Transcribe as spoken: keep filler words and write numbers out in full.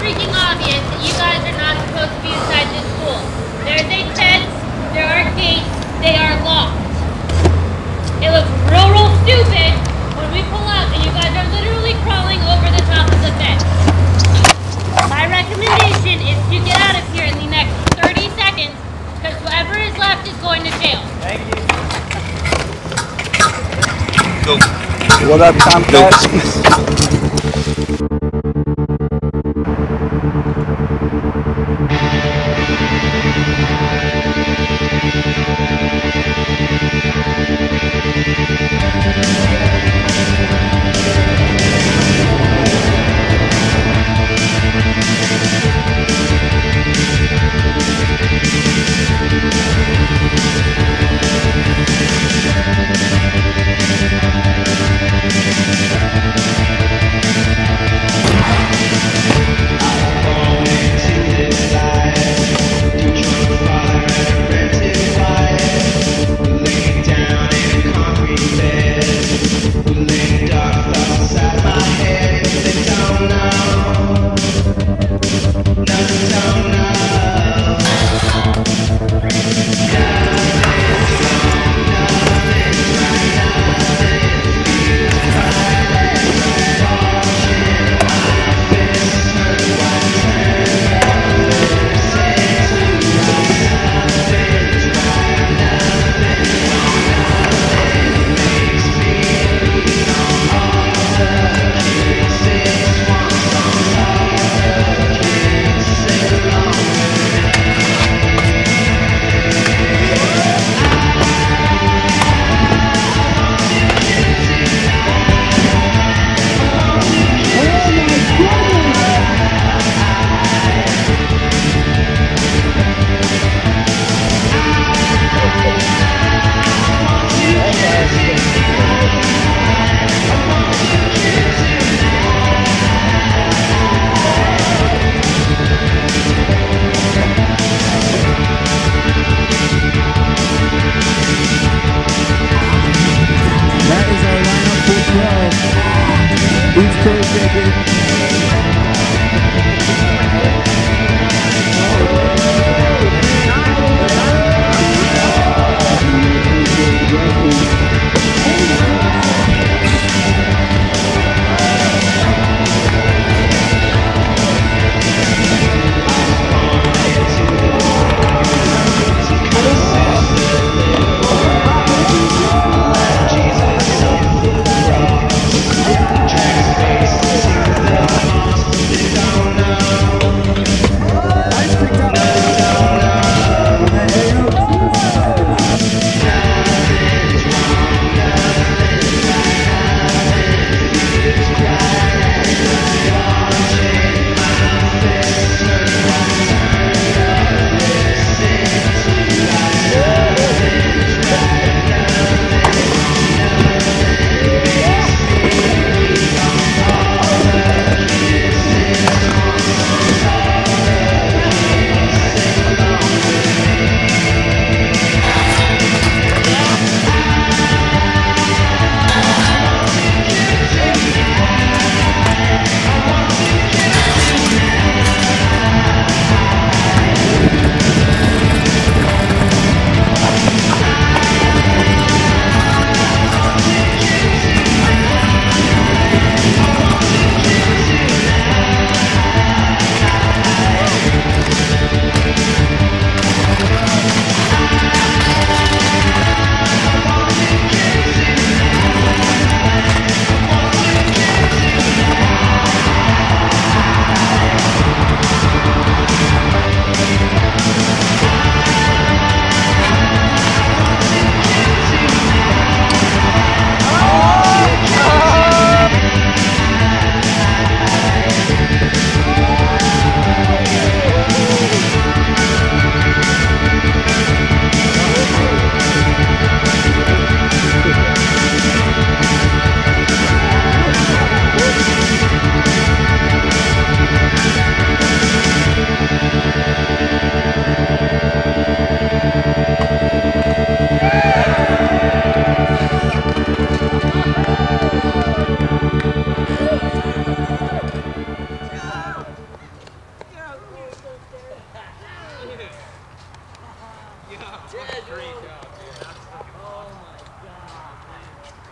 freaking obvious that you guys are not supposed to be inside this pool. There's a fence, there are gates, they are locked. It looks real, real stupid when we pull out and you guys are literally crawling over the top of the fence. My recommendation is to get out of here in the next thirty seconds because whoever is left is going to jail. Thank you. Go. What up, Tomcat? Yeah, great job, dude. That's fucking awesome. Oh my god, man.